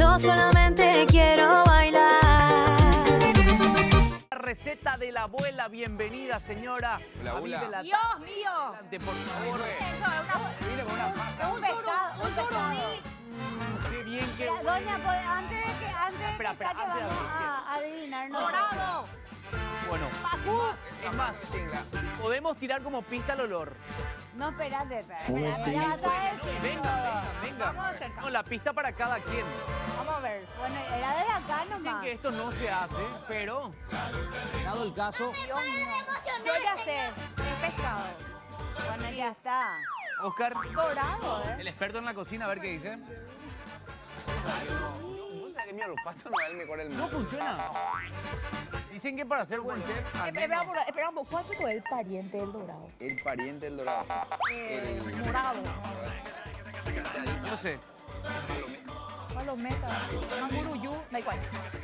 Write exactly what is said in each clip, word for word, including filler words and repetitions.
Yo solamente quiero bailar. Receta de la abuela, bienvenida señora. La abuela. Avive la Dios taza. mío. Adelante, por favor. Eso es una... Viene con una pasta. Un pescado, un surumí. Qué bien que... Ya, doña, pues, antes de que, antes de Espera, que espera, saque, antes de vamos abrir, a adivinar. ¿no? Dorado. Bueno, Pacú. es más, podemos tirar como pista el olor. No, espérate, espérate. espérate, Ya vas a decir. Venga, venga, Vamos a venga. acercar. No, la pista para cada quien. Vamos a ver. Bueno, era de acá Dicen nomás. que esto no se hace, pero dado el caso, Dios mío. Yo ya sé. Es pescado. Bueno, ya está. Oscar, Dorado, ¿eh? el experto en la cocina, a ver qué dice. ¿Vos sabés que mi olfato no es el mejor del No mundo? funciona. Dicen que para ser buen chef, al Espera, menos... espera, ¿cuánto es el pariente del dorado? El pariente del dorado. Eh, El... morado. Yo sé. Palometa. Manguruyú. Da igual.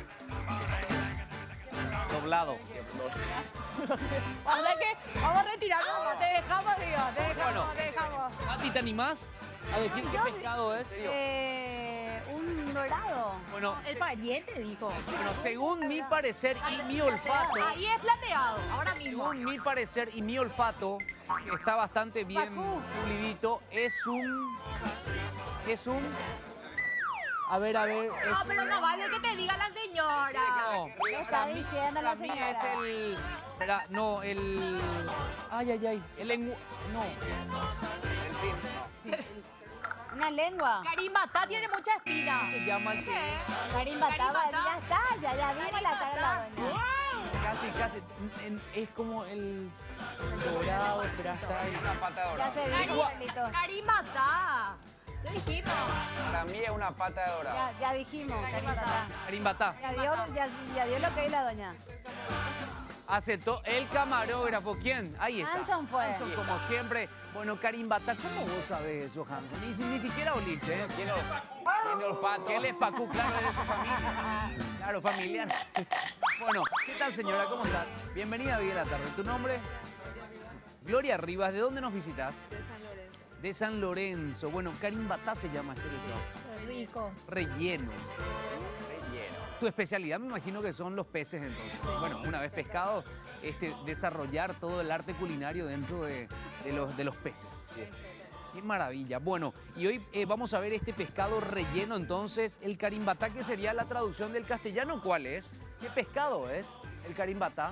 Doblado. Vamos a que vamos a retirarnos. Te dejamos, digo. Te dejamos, Bueno. te dejamos. Nati, ¿te animás a decir qué pescado es? Eh, un dorado. Bueno, El se- pariente dijo. bueno, según mi parecer y mi olfato, Ahí es plateado. Ahora mismo. según mi parecer y mi olfato, que está bastante bien Pacú. pulidito, es un... Es un... A ver, a ver... es No, un- pero no vale que te diga la señora. No, Le está para mí, diciendo la para mí señora. es el... Espera, no, el... Ay, ay, ay. El lengu... No. El fin, no. Una lengua. Carimatá tiene mucha espina. ¿Cómo se llama el que- Carimbatá, Carimatá. ya está, ya, ya vimos la cara de la doña. Casi, casi. en- es como el dorado, espera, está ahí. Una pata de Ya dorado. se dijo, Carlito. Carimatá. Te dijimos. Para mí es una pata de dorado. Ya, ya dijimos, Carimatá. Carimbatá. Ya dio, ya, ya dio lo que es la doña. Aceptó el camarógrafo. ¿Quién? Ahí está. Hanson fue. Hanson, como siempre. Bueno, Carimbatá, ¿cómo vos sabés eso, Hanson? Ni, si- ni siquiera oliste, ¿eh? Tiene, tiene olfato. Él es Pacú, claro, es de su familia. Claro, familiar. Bueno, ¿qué tal, señora? ¿Cómo estás? Bienvenida a Vida de la Tarde. ¿Tu nombre? Gloria Rivas. ¿De dónde nos visitas? De San Lorenzo. De San Lorenzo. Bueno, Carimbatá se llama este restaurante. Rico. Relleno. Relleno. Tu especialidad me imagino que son los peces entonces. Bueno, una vez pescado, este, desarrollar todo el arte culinario dentro de, de los, de los peces. Qué maravilla. Bueno, y hoy eh, vamos a ver este pescado relleno entonces. El carimbatá, que sería la traducción del castellano, ¿cuál es? ¿Qué pescado es el carimbatá?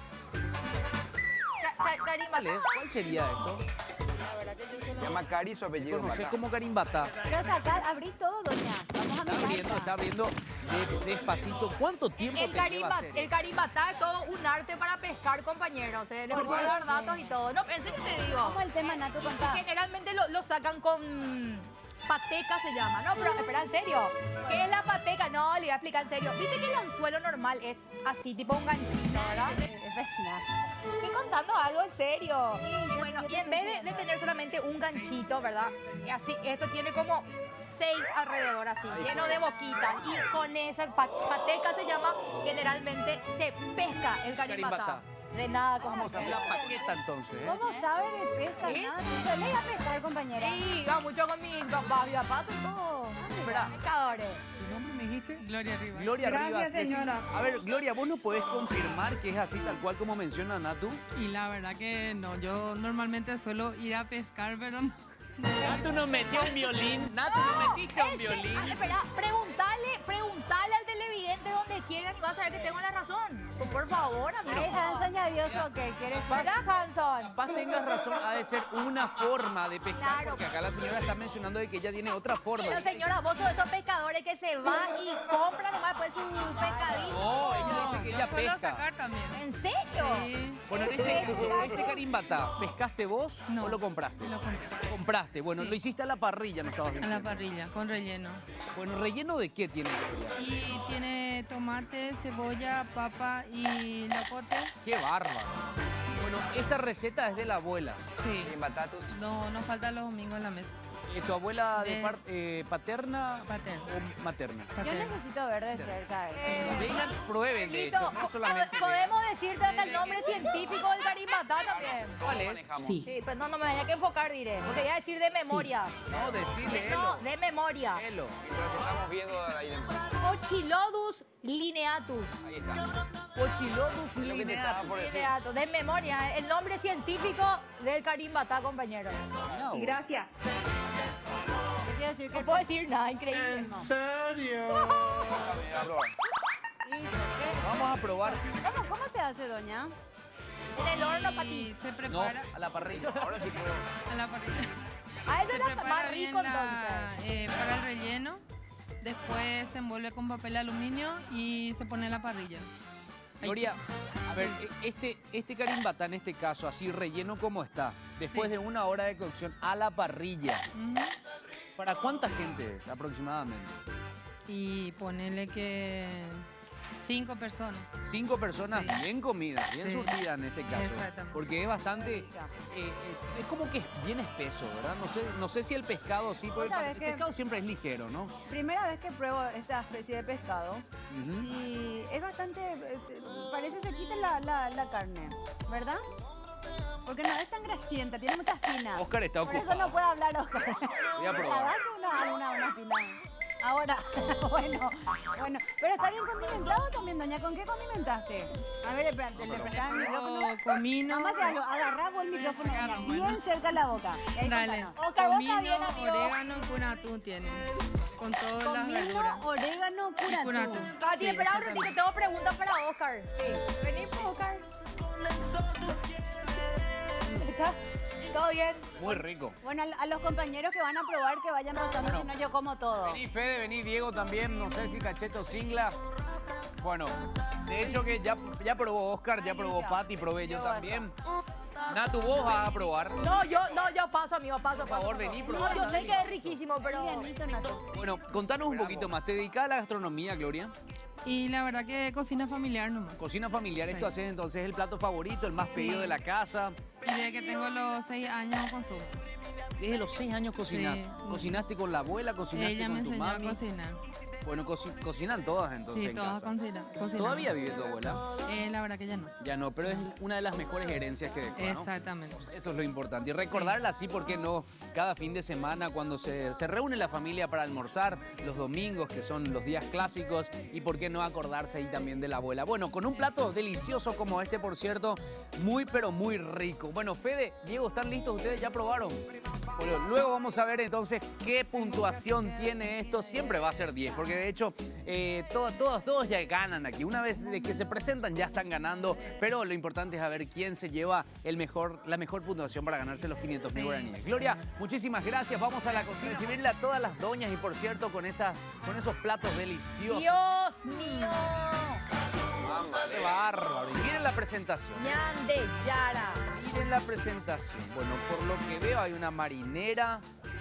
¿Cuál es? ¿Cuál sería esto? La verdad que yo Se solo... llama Cari, su apellido. ¿Conoces Maca. como carimbatá? Pero sacar, abrí todo, doña. Vamos a Está mirar. abriendo, está abriendo de- despacito. ¿Cuánto tiempo El, te lleva carimba, hacer el esto? carimatá es todo un arte para pescar, compañeros. ¿eh? Les puedo dar datos y todo. No, en serio te digo. ¿Cómo el tema, Nato, contá? Generalmente lo, lo sacan con pateca, se llama. No, pero espera, en serio. ¿Qué es la pateca? No, le voy a explicar en serio. Viste que el anzuelo normal es así, tipo un ganchito, ¿verdad? Es verdad. Estoy contando algo en serio. Y bueno, y en vez de, de tener solamente un ganchito, ¿verdad? Y así, esto tiene como seis alrededor así, lleno de boquitas. Y con esa pa- pateca se llama, generalmente se pesca el Carimbata. carimbata. De nada, como Vamos a hacer la paqueta entonces, ¿eh? ¿Cómo sabe de pesca, ¿Sí? Nato? Se le iba a pescar, compañera. Sí, va mucho con mi papá, mi papá, y todo. Espera. Pescadores. ¿Tu nombre me dijiste? Gloria Rivas. Gloria Gracias, Rivas. Decí- señora. A ver, Gloria, ¿vos no podés confirmar que es así tal cual como menciona Natu? Y la verdad que no, yo normalmente suelo ir a pescar, pero no. Natu nos metió un violín. Natu nos metiste un Ese- violín. ah, espera, preguntale, preguntale al televidente donde quieran y vas a ver que tengo la razón. Pues, por favor, amigo. Ay, Hanson ya dio su ok. ¿Quieres ¿Verdad, Hanson? Capaz tengas razón, ha de ser una forma de pescar, Claro. porque acá la señora está mencionando de que ella tiene otra forma. Pero señora, vos sos de esos pescadores que se van y compran nomás pues su pescadito. No, ella dice que Yo ella suelo pesca. sacar también. ¿En serio? Sí, Bueno, en este caso, este carimbatá, ¿pescaste vos No. o lo compraste? lo compré Compraste, bueno, Sí. lo hiciste a la parrilla, no estabas a diciendo. la parrilla, con relleno. Bueno, ¿relleno de qué tiene Gloria? Y tiene tomate, cebolla, papa y locote. ¡Qué bárbaro! Bueno, esta receta es de la abuela. Sí. Sin batatos. No, no falta los domingos en la mesa. Eh, ¿Tu abuela de De- par- eh, paterna Paterna. o materna? Yo Paterna. necesito ver de cerca eso. Eh, Vengan, prueben, de Carlito, hecho, no po- solamente... podemos decirte hasta el nombre científico del carimatá también. ¿Cuál es? Manejamos. Sí, pues no, no me vaya que enfocar, diré. Porque voy a decir de memoria. No, decirle, No, Elo. de memoria. Elo. Mientras estamos viendo ahí dentro. Pochilodus lineatus. Ahí está. Pochilodus Es lo que te lineatus. estaba por decir. Lineatus, de memoria, ¿eh? El nombre científico del carimbatá, compañero. Mirá vos. Gracias. ¿Qué quiere decir que No puedo decir nada, increíble. no? Mira, probar. Listo, ¿qué? Vamos a probar. ¿Cómo, ¿Cómo se hace, doña? En el horno, Pati. Y se No, prepara a la parrilla. Ahora sí puedo. a la parrilla. A eso Se es lo prepara más bien rico, la, entonces. eh, para el relleno. Después se envuelve con papel aluminio y se pone en la parrilla. Ahí. Gloria, a ver, e- este, este carimbata en este caso, así relleno como está, después Sí. de una hora de cocción a la parrilla, Ujú. ¿para cuánta gente es aproximadamente? Y ponerle que cinco personas. Cinco personas Sí. bien comidas, bien Sí. surtidas en este caso. Exactamente. Porque es bastante, eh, eh, es como que es bien espeso, ¿verdad? No sé, no sé si el pescado sí, porque el, sabés el que- pescado siempre es ligero, ¿no? Primera vez que pruebo esta especie de pescado Ujú. y es bastante, eh, parece se quita la, la, la carne, ¿verdad? Porque no es tan grasienta, tiene mucha espina. Oscar está Por eso ocupado. no puede hablar, Oscar. Voy a probar. Agarra una, una, una espina. Ahora, bueno, bueno, pero está bien condimentado también, doña. ¿Con qué condimentaste? A ver, espérate, le prestaba el micrófono. O comino. Vamos a hacerlo, agarrá vos el micrófono, doña, Agarro, bien bueno. cerca de la boca. Y ahí Dale. contanos. Oscar, vos Comino, está bien, amigo. orégano y cunatú tiene. Con todas las verduras. Comino, orégano, Y curatú. curatú. Pati, Sí, espera un exactamente. ratito, tengo preguntas para Oscar. Sí. Vení, pues, Oscar. ¿Está? ¿Todo bien? Muy rico. Bueno, a, a los compañeros que van a probar que vayan pasando, si no yo como todo. Vení Fede, vení Diego también, no sé si Cacheto Singla. Bueno, de hecho que ya, ya probó Oscar, ya probó Pati, probé yo Yo también. Natu, vos vas a probar. No, yo, no, yo paso, amigo, paso, Por paso, favor, paso. vení, No, probá, yo está sé que es riquísimo, pero... Livianito, Nato. Bueno, contanos un poquito más. ¿Te dedicas a la gastronomía, Gloria? Y la verdad que cocina familiar nomás. Cocina familiar, Sí. esto haces entonces el plato favorito, el más pedido de la casa. Y desde que tengo los seis años consumo. Desde los seis años cocinas. Sí. ¿Cocinaste con la abuela? ¿Cocinaste Ella con me tu enseñó mami? a cocinar. Bueno, co- cocinan todas entonces Sí, en todas casa. cocinan. cocinan. ¿Todavía vive tu abuela? Eh, la verdad que ya no. Ya no, pero es una de las mejores herencias que dejó, ¿no? Exactamente. Eso es lo importante. Y recordarla así, ¿por qué no? Cada fin de semana, cuando se, se reúne la familia para almorzar, los domingos, que son los días clásicos, y por qué no acordarse ahí también de la abuela. Bueno, con un plato delicioso como este, por cierto, muy pero muy rico. Bueno, Fede, Diego, ¿están listos? ¿Ustedes ya probaron? Bueno, luego vamos a ver entonces qué puntuación tiene esto. Siempre va a ser diez, porque de hecho eh, todos, todos, todos ya ganan aquí. Una vez de que se presentan ya están ganando, pero lo importante es a ver quién se lleva el mejor, la mejor puntuación para ganarse los quinientos mil Sí. guaraníes. Gloria, muchísimas gracias. Vamos a la cocina, recibirle a todas las doñas y por cierto con, esas, con esos platos deliciosos. Dios mío. ¡Qué bárbaro! Y miren la presentación. Ñande, Yara. Miren la presentación. Bueno, por lo que veo hay una marinera.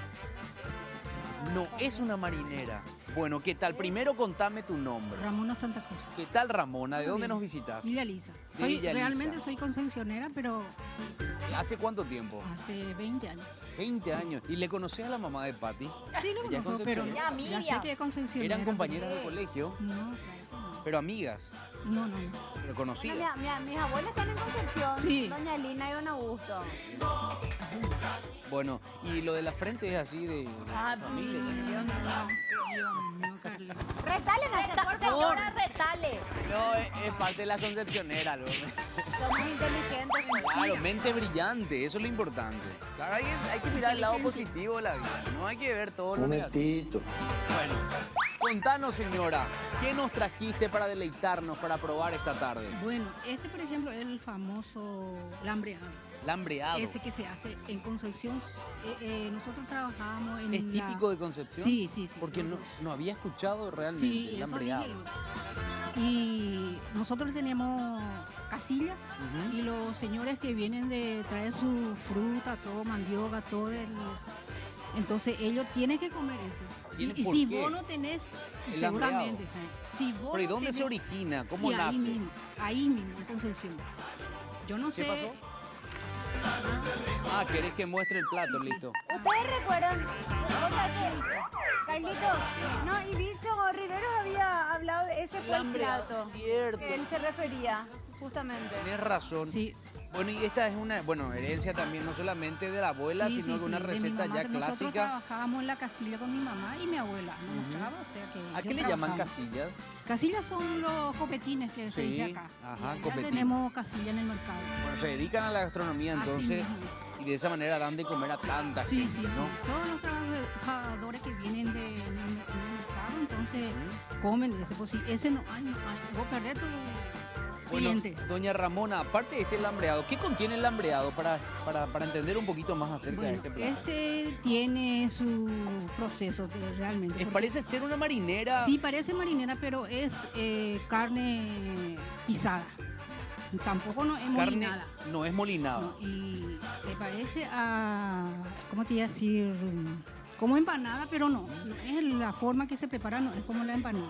No, es una marinera. Bueno, ¿qué tal? Primero contame tu nombre. Ramona Santa Cruz. ¿Qué tal, Ramona? ¿De Todo dónde bien. nos visitas? Villa Lisa. De Soy, Villa Lisa. realmente soy concesionera, pero ¿Hace cuánto tiempo? hace veinte años. veinte años. ¿Y le conocés a la mamá de Patti? Sí, lo Ella es conozco, pero concepcionera. Ya, ya sé Miriam. que es concesionera. ¿Eran compañeras de pero- colegio? No, claro que Pero amigas, no. No, no, no. pero Mira, conocidas. mira, mis abuelos están en Concepción, Sí. doña Elina y don Augusto. Bueno, y lo de la frente es así de, de Ah, familia. mm, ¿no? Dios mío, Carlos. Retalen a Por favor, retale. No, es, es parte de la concepcionera, ¿no? somos inteligentes. pues. Claro, mente brillante, eso es lo importante. Claro, hay, hay que mirar el lado positivo de la vida, no hay que ver todo lo negativo. Bueno, contanos, señora, ¿qué nos trajiste para deleitarnos, para probar esta tarde? Bueno, este, por ejemplo, es el famoso lambreado. Lambreado. Ese que se hace en Concepción. Eh, eh, nosotros trabajábamos en ¿Es la- típico de Concepción? Sí, sí, sí. Porque no, no había escuchado realmente Sí, el eso lambreado. dije. Y nosotros teníamos casillas Ujú. y los señores que vienen de traer su fruta, todo mandioca, todo el... Entonces ellos tienen que comer eso. Sí, ¿Tienen y por si qué? vos no tenés, El seguramente, eh, si vos ¿Pero y no dónde se tenés- origina? ¿Cómo y ahí nace? mismo, ahí mismo, en Concepción. Yo no ¿Qué sé... pasó? Ah, ¿querés que muestre el plato? Listo. ¿Ustedes recuerdan? Oiga, que- Carlito, no, y Bicho Riveros había hablado de ese fue el Lambreado, plato cierto. que él se refería, justamente. Tenés razón. Sí, Bueno, y esta es una, bueno, herencia también, no solamente de la abuela, Sí, sino sí, que una sí, de mi receta mamá, ya que Nosotros clásica. trabajábamos en la casilla con mi mamá y mi abuela. Nos Ujú. mostraba, o sea que ¿A yo qué le llaman trabajaba. casillas? Casillas son los copetines que se Sí, dice acá. ajá, Y ya copetines. tenemos casilla en el mercado. Bueno, se dedican a la gastronomía Así entonces mismo. y de esa manera dan de comer a tanta Sí, gente, sí, ¿no? sí. Todos los trabajadores que vienen de, en, el, en el mercado, entonces comen ese. Pues si ese no hay, no hay. Vos perdés tu Bueno, cliente. doña Ramona, aparte de este lambreado, ¿qué contiene el lambreado para, para, para entender un poquito más acerca de Bueno, este plato? ese tiene su proceso que realmente. Eh, porque- parece ser una marinera. Sí, parece marinera, pero es eh, carne pisada. Tampoco no es carne, molinada. no es molinada. No, y le parece a, ¿cómo te iba a decir? Como empanada, pero no. No es la forma que se prepara, no es como la empanada.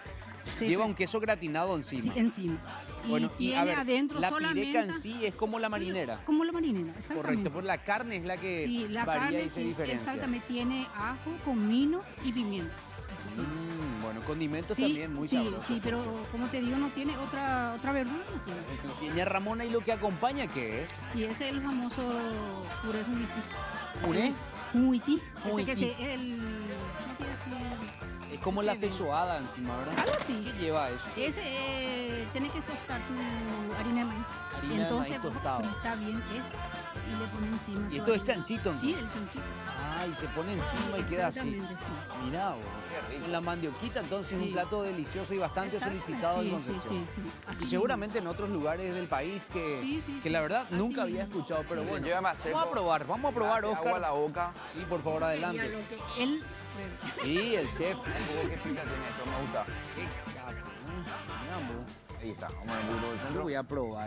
Se Lleva pre- un queso gratinado encima. Sí, encima. Y Bueno, y tiene a ver, adentro la solamente... pireca en sí es como la marinera. Como la marinera, exactamente. Correcto, porque la carne es la que Sí, la varía carne y se sí, diferencia. exactamente tiene ajo, comino y pimienta. Eso tiene. Mm, bueno, condimentos Sí, también muy sí, sabrosos. sí, pero como te digo, no tiene otra otra verdura, no tiene. Y doña Ramona, ¿y lo que acompaña qué es? Y ese es el famoso puré juguití. ¿Puré? Juguití. Ese que Juguití. se, el, ¿cómo te iba a decir? Es como Sí, la bien. fesoada encima, ¿verdad? Algo así. ¿Qué lleva eso? Ese, eh, tiene que tostar tu harina de maíz. Harina de Entonces, maíz tostado. frita bien esto y le pone encima. ¿Y tu esto es harina. chanchito, Sí, entonces? el chanchito. Ah, y se pone encima y queda así. Exactamente, sí. Mirá vos. Con la mandioquita, entonces es Sí. un plato delicioso y bastante Exactamente, solicitado en sí, Concepción. sí, sí, sí, así Y seguramente en otros lugares del país que, Sí, sí, que sí. la verdad Así nunca había mismo. escuchado, pero bueno. Yo ya me acerco. Vamos a probar, vamos a probar, Me hace agua a Oscar. la boca. Sí, por favor, Y a adelante. lo que él pruebe. Sí, el chef. Un poco qué pinta tiene esto, me gusta. Qué capo, ¿eh? Mirá, vos. Ahí está, vamos a ver un poquito del Yo centro. voy a probar.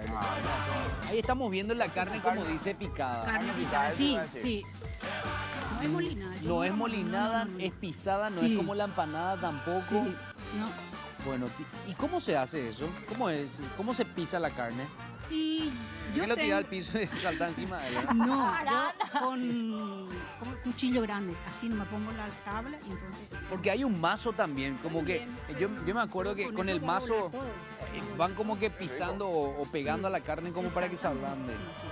Ah, Ahí estamos viendo la carne como dice picada. Carne picada, picada, eso sí, iba a decir. sí. No es molinada. yo No es molinada, no, no, no. es pisada, no Sí. es como la empanada tampoco. Sí, no. Bueno, ti- ¿y cómo se hace eso? ¿Cómo es? ¿Cómo se pisa la carne? Y ¿Por yo qué lo tira tengo- al piso y salta encima de él? No, yo con, con un cuchillo grande, así me pongo la tabla y entonces... Porque hay un mazo también, como que yo, yo me acuerdo que con el eso puedo mazo doblar todo. eh, van como que pisando o, o pegando a la carne como para que se ablande. Sí, sí.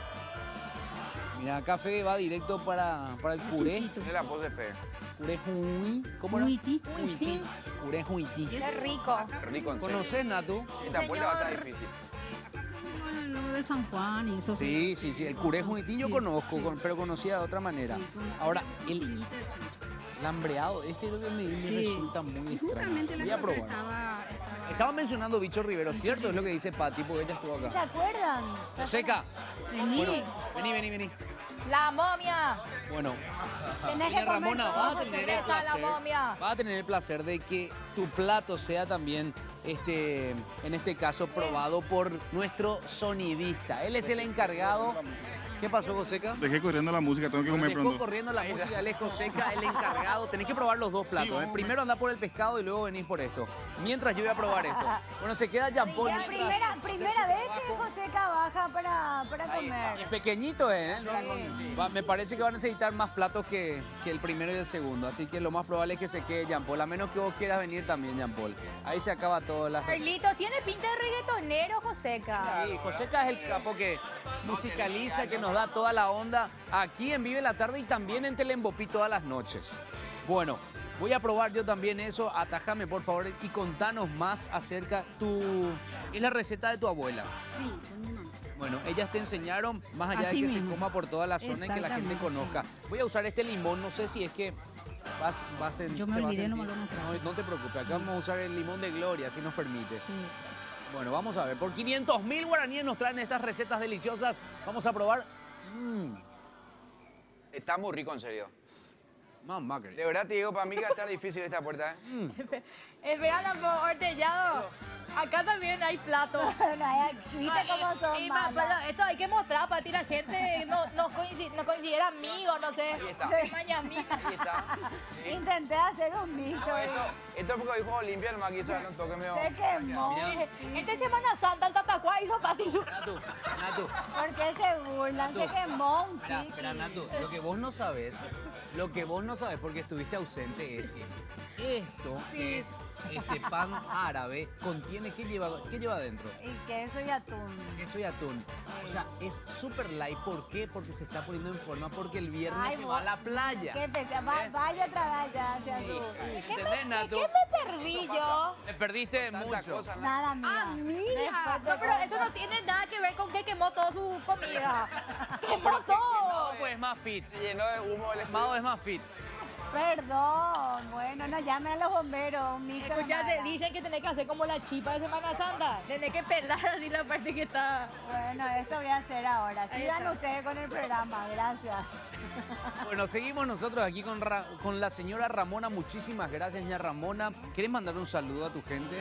Mira, café va directo para, para el puré. Chanchito. Tiene la pose fe. Puré juí. ¿Cómo era? Huití. Huití. Puré juití. Qué rico. Rico en serio. ¿Conoces, Natu? Esta puerta va a estar Señor. difícil. Lo de San Juan y eso. Sí, sí, sí. El puré juití yo Sí, conozco, sí. con- pero conocía de otra manera. Sí, con Ahora, una el piñita de chancho. lambreado, este es lo que me, me Sí. resulta muy Y extraño. justamente Voy la a cosa probar. estaba... estaba- Estaba mencionando Bicho Rivero, ¿cierto? Es lo que dice Pati, porque ella estuvo ¿Se acá. acuerdan? Joseca, Vení. bueno, vení, vení, vení. La momia. Bueno, Tenés doña que comer Ramona, todo, vas a tener el sorpresa, la placer, momia. vas a tener el placer de que tu plato sea también, este, en este caso, probado por nuestro sonidista. Él es el encargado. ¿Qué pasó, Joseca? Dejé corriendo la música, tengo que comer Dejó pronto. corriendo la música, él es Joseca, el encargado. Tenés que probar los dos platos. ¿eh? Primero andá por el pescado y luego venís por esto. Mientras yo voy a probar esto. Bueno, se queda Jean Paul. Es mientras primera, hace primera su vez que trabajo. Joseca baja para, para Es comer. pequeñito, ¿eh? No, va- me parece que van a necesitar más platos que, que el primero y el segundo. Así que lo más probable es que se quede Jean Paul. A menos que vos quieras venir también, Jean Paul. Ahí se acaba todo la... Carlito, tiene pinta de reggaetonero, Joseca. Sí, Joseca es el capo que musicaliza, que nos da toda la onda aquí en Vive la Tarde y también en Telembopí todas las noches. Bueno, voy a probar yo también eso. Atájame, por favor, y contanos más acerca tu... Es la receta de tu abuela. Sí, con mi mamá. Bueno, ellas te enseñaron, más allá Así de que mismo. se coma por toda la zona y que la gente Exactamente, conozca. Voy a usar este limón, no sé si es que vas, vas en, Yo me se va a olvidé, no me sentir- lo mostraste. No, no te preocupes, acá vamos a usar el limón de Gloria, si nos permite. Sí. Bueno, vamos a ver. Por quinientos mil guaraníes nos traen estas recetas deliciosas. Vamos a probar. Mmm, Está muy rico, en serio. mamá, que- De verdad te digo, para mí que va a estar difícil esta puerta, ¿eh? Esperando por Hortellado. Acá también hay platos. No hay- ¿Viste cómo son Y más, malas? pero esto hay que mostrar para ti, la gente no, no, coinci- no considera amigos, no sé. Ahí está. Mañana. Ahí está. Sí. Intenté hacer un mixo No, y esto, esto es porque hoy juego limpio, el quiso darle un toque medio... se quemó. Esta es Semana Santa, el Tatacuá hizo para ti. Natu, Natu, ¿Por qué se burlan? Se quemó un espera, chiqui. espera, Natu. Lo que vos no sabés, lo que vos no no sabes por qué estuviste ausente es que esto, que es este pan árabe, contiene, ¿qué lleva, qué lleva adentro? Y queso y atún. Queso y atún. O sea, es súper light. ¿Por qué? Porque se está poniendo en forma, porque el viernes Ay, se vos- va a la playa. Qué pesa, va- ¿Eh? vaya otra vez ya hacia Sí. tú. ¿Entendés, Natu? ¿Qué me perdí yo? Te perdiste Tanta mucho. cosa, ¿no? Nada, mía. Ah, mira. Después te No, pero cuento. eso no tiene nada que ver con que quemó toda su comida. Pero ¡Quemó que- todo! quemado, pues es más fit. Se llenó de humo el Quemado es más fit. Perdón, bueno, no llamen a los bomberos, mi Escuchate, dicen que tenés que hacer como la chipa de Semana Santa. Tenés que pelar así la parte que está... Bueno, esto voy a hacer ahora. Ahí Sigan está. ustedes con el programa, gracias. Bueno, seguimos nosotros aquí con, Ra- con la señora Ramona. Muchísimas gracias, señora Ramona. ¿Querés mandar un saludo a tu gente?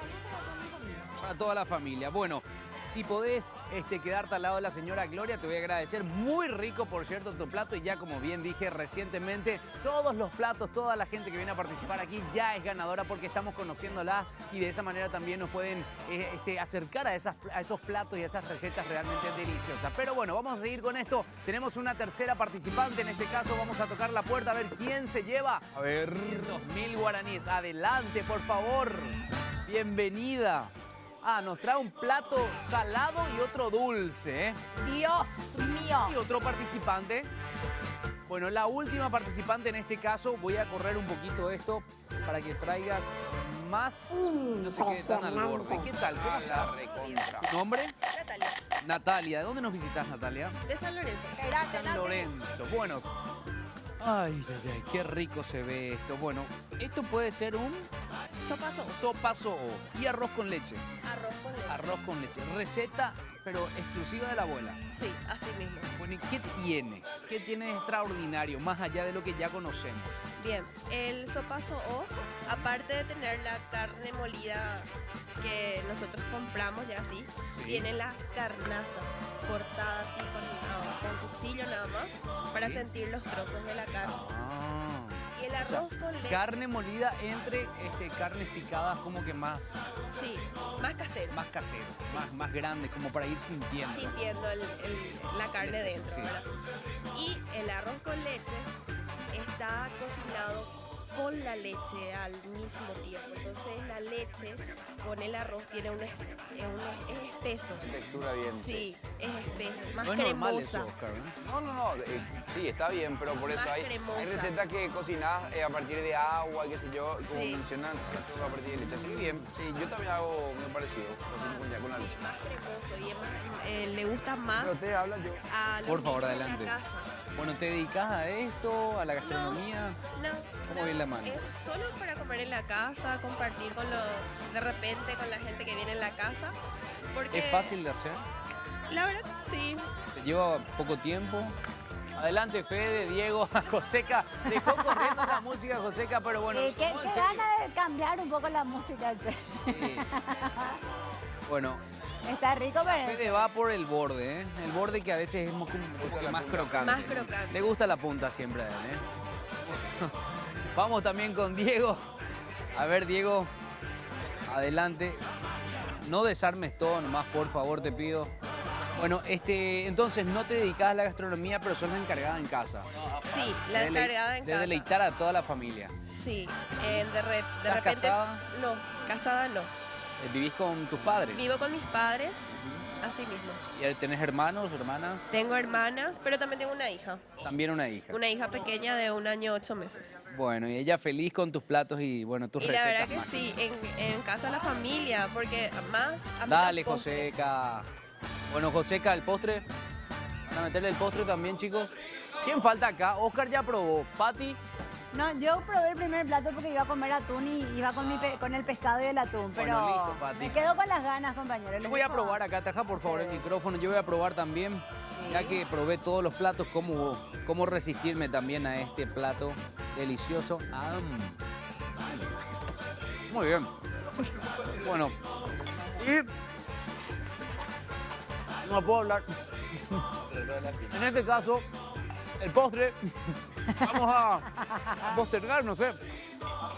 Para toda la familia. Bueno, si podés este, quedarte al lado de la señora Gloria, te voy a agradecer. Muy rico, por cierto, tu plato. Y ya, como bien dije recientemente, todos los platos, toda la gente que viene a participar aquí ya es ganadora porque estamos conociéndola y de esa manera también nos pueden eh, este, acercar a, esas, a esos platos y a esas recetas realmente deliciosas. Pero bueno, vamos a seguir con esto. Tenemos una tercera participante. En este caso vamos a tocar la puerta a ver quién se lleva. A ver, dos mil guaraníes. Adelante, por favor. Bienvenida. Ah, nos trae un plato salado y otro dulce, ¿eh? Dios mío. Y otro participante. Bueno, la última participante en este caso, voy a correr un poquito esto para que traigas más, no sé qué, tan al borde. ¿Qué tal? ¿Cómo a la estás? recontra. ¿Tu nombre? Natalia, Natalia. ¿De dónde nos visitas, Natalia? de San Lorenzo. Gracias, San Lorenzo. Buenos. Ay, ay, ay, qué rico se ve esto. Bueno, esto puede ser un Sopaso, sopa so y arroz con leche. arroz con leche. Arroz con leche. Receta, pero exclusiva de la abuela. Sí, así mismo. Bueno, ¿y qué tiene? ¿Qué tiene de extraordinario, más allá de lo que ya conocemos? Bien, el sopaso o, aparte de tener la carne molida que nosotros compramos ya así, Sí. tiene la carnaza cortada así con, ah, con cuchillo nada más para Sí. sentir los trozos de la carne. Ah. Y el O sea, arroz con leche, carne molida entre este, carnes picadas como que más, sí, más casero, más casero, más, más grande, como para ir sintiendo. sintiendo el- el- la carne dentro, Sí. ¿verdad? Y el arroz con leche está cocinado con la leche al mismo tiempo. Entonces la leche con el arroz tiene un, es- es un- es espeso. Textura bien. Sí, es espeso, más No es normal cremosa. eso, Oscar, ¿eh? No, no, no. eh, sí, está bien, pero por eso Más hay, cremosa. hay recetas que cocinás eh, a partir de agua, qué sé yo, como Sí. mencionan, todo a partir de leche. Así que bien, sí, yo también hago muy parecido, cocino con, ya con la leche. Más cremoso y es más, eh, le gusta más Pero te habla yo. a los Por favor, niños de adelante. la casa. Bueno, ¿te dedicas a esto, a la gastronomía? No, ¿Cómo no, viene la mano? es solo para comer en la casa, compartir con los, de repente con la gente que viene en la casa. Porque ¿Es fácil de hacer? La verdad, sí. ¿Te lleva poco tiempo? Adelante, Fede, Diego, Joseca. Dejó corriendo la música, Joseca, pero bueno. Eh, qué no, en qué serio. gana de cambiar un poco la música. Sí. Bueno, Está rico, pero... Fede va por el borde, ¿eh? El borde que a veces es como, como que más crocante. Más crocante. Le gusta la punta siempre a él, ¿eh? Vamos también con Diego. A ver, Diego, adelante. No desarmes todo nomás, por favor, te pido. Bueno, este, entonces no te dedicas a la gastronomía, pero sos la encargada en casa. Sí, la De delei- encargada en de casa. deleitar a toda la familia. Sí, eh, de, re- de ¿Estás repente... casada? No, casada no. Eh, ¿Vivís con tus padres? Vivo con mis padres, así mismo. ¿Y tenés hermanos, hermanas? Tengo hermanas, pero también tengo una hija. También una hija. Una hija pequeña de un año ocho meses. Bueno, y ella feliz con tus platos y bueno, tus Y la recetas. verdad que mágicas. sí, en, en casa de la familia, porque más... a mí Dale, los postres- Joseca. Bueno, Joseca, el postre. ¿Van a meterle el postre también, chicos? ¿Quién falta acá? Oscar ya probó. Pati, No, yo probé el primer plato porque iba a comer atún y iba con, mi pe- con el pescado y el atún. Pero Bueno, listo, Pati. me quedo con las ganas, compañeros. yo les voy a dejo. probar acá. Taja, por favor, el micrófono. Yo voy a probar también, ya que probé todos los platos, cómo, cómo resistirme también a este plato delicioso. Am. Muy bien. Bueno, y... No puedo hablar. En este caso, el postre, vamos a, a postergar, no sé.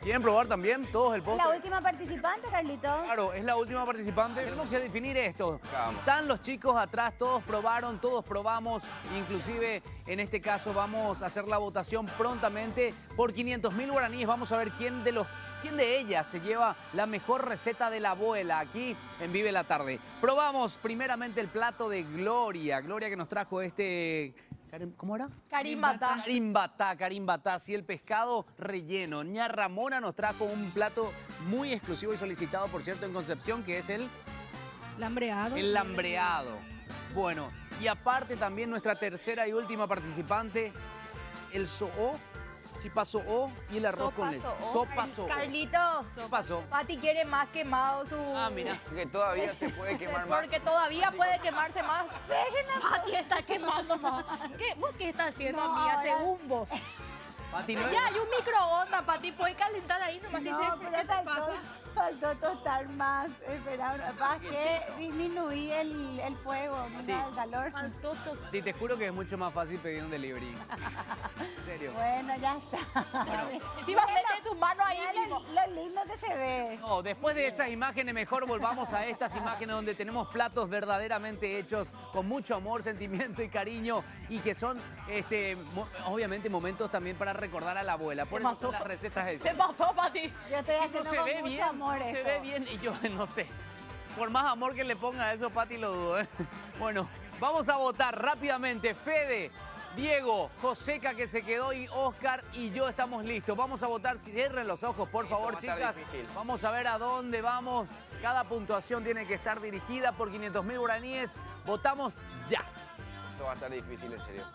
¿Quieren probar también todos el postre? La última participante, Carlitos. Claro, es la última participante. Tenemos que definir esto. Vamos. Están los chicos atrás, todos probaron, todos probamos. Inclusive, en este caso, vamos a hacer la votación prontamente por quinientos mil guaraníes. Vamos a ver quién de los... ¿Quién de ellas se lleva la mejor receta de la abuela aquí en Vive la Tarde? Probamos primeramente el plato de Gloria. Gloria que nos trajo este... ¿Cómo era? Carimbata. Carimbata, carimbata, sí, el pescado relleno. Ña Ramona nos trajo un plato muy exclusivo y solicitado, por cierto, en Concepción, que es el... Lambreado. El lambreado. Bueno, y aparte también nuestra tercera y última participante, el soó, chipa soó y el arroz Sopa con leche. soó. Sopa soó. Carlitos, ¿Qué pasó? Pati quiere más quemado su... Ah, mira. Que todavía se puede quemar más. Porque todavía puede quemarse más. Pati está quemando más. ¿Qué? ¿Vos qué estás haciendo, No, amiga? ahora- Según vos. Pati, no- Ya hay un microondas, Pati. Puedes calentar ahí nomás. No, Dice, pero ¿qué te faltó, pasa? faltó tostar más. Espera, bajé, disminuí el, el fuego, mira, Sí. el calor. Faltó to- Pati, te juro que es mucho más fácil pedir un delivery. En serio. Bueno, ya está. Encima mete su mano ahí Mira mismo. lo, lo lindo que se ve. No, después de esas imágenes, mejor volvamos a estas imágenes donde tenemos platos verdaderamente hechos con mucho amor, sentimiento y cariño y que son, este, mo- obviamente, momentos también para recordar a la abuela. Por eso son las recetas Se esas. pasó, Pati. Yo estoy Eso haciendo se con ve mucho bien, amor se esto. ve bien y yo no sé. Por más amor que le ponga a eso, Pati, lo dudo, ¿eh? Bueno, vamos a votar rápidamente. Fede, Diego, Joseca que se quedó y Oscar y yo estamos listos. Vamos a votar. Cierren los ojos, por Esto favor, va a estar chicas. difícil. Vamos a ver a dónde vamos. Cada puntuación tiene que estar dirigida por quinientos mil guaraníes. Votamos ya. Esto va a estar difícil, en serio.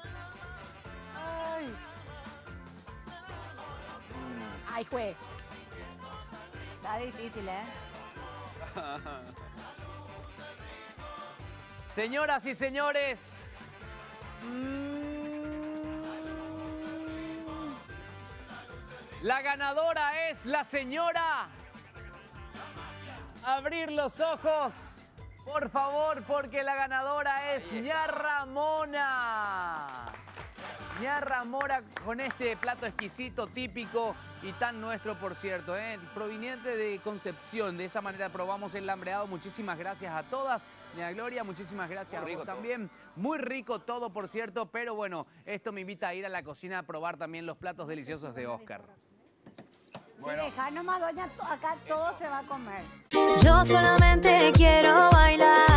Ay, jue. Está difícil, ¿eh? Señoras y señores. mm, La ganadora es la señora. Abrir los ojos, por favor, porque la ganadora es Ña Ramona. Ña Ramona con este plato exquisito, típico y tan nuestro, por cierto, ¿eh? Proveniente de Concepción. De esa manera probamos el lambreado. Muchísimas gracias a todas. Ña Gloria, muchísimas gracias Muy a vos rico todo. también. Muy rico todo, por cierto, pero bueno, esto me invita a ir a la cocina a probar también los platos deliciosos de Oscar. Bueno. Si dejar nomás, doña, to- acá todo se va a comer. Yo solamente quiero bailar.